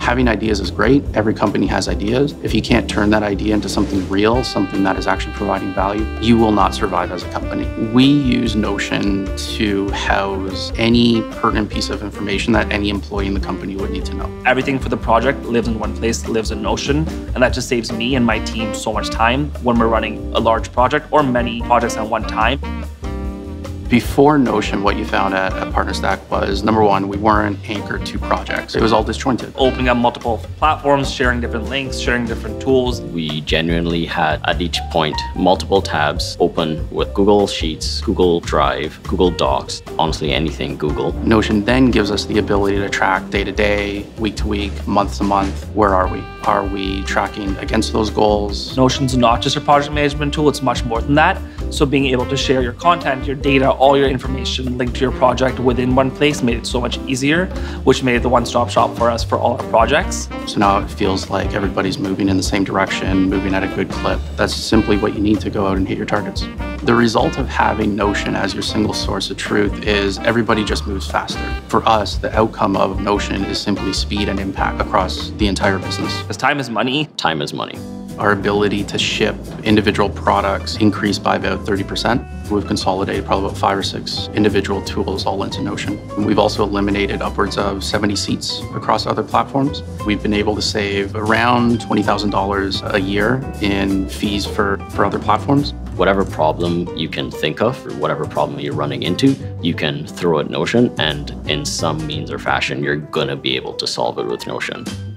Having ideas is great. Every company has ideas. If you can't turn that idea into something real, something that is actually providing value, you will not survive as a company. We use Notion to house any pertinent piece of information that any employee in the company would need to know. Everything for the project lives in one place, lives in Notion, and that just saves me and my team so much time when we're running a large project or many projects at one time. Before Notion, what you found at PartnerStack was, number one, we weren't anchored to projects. It was all disjointed. Opening up multiple platforms, sharing different links, sharing different tools. We genuinely had, at each point, multiple tabs open with Google Sheets, Google Drive, Google Docs, honestly anything Google. Notion then gives us the ability to track day to day, week to week, month to month. Where are we? Are we tracking against those goals? Notion's not just a project management tool, it's much more than that. So being able to share your content, your data, all your information linked to your project within one place made it so much easier, which made it the one-stop shop for us for all our projects. So now it feels like everybody's moving in the same direction, moving at a good clip. That's simply what you need to go out and hit your targets. The result of having Notion as your single source of truth is everybody just moves faster. For us, the outcome of Notion is simply speed and impact across the entire business. Because time is money. Time is money. Our ability to ship individual products increased by about 30%. We've consolidated probably about 5 or 6 individual tools all into Notion. And we've also eliminated upwards of 70 seats across other platforms. We've been able to save around $20,000 a year in fees for other platforms. Whatever problem you can think of, or whatever problem you're running into, you can throw at Notion, and in some means or fashion, you're gonna be able to solve it with Notion.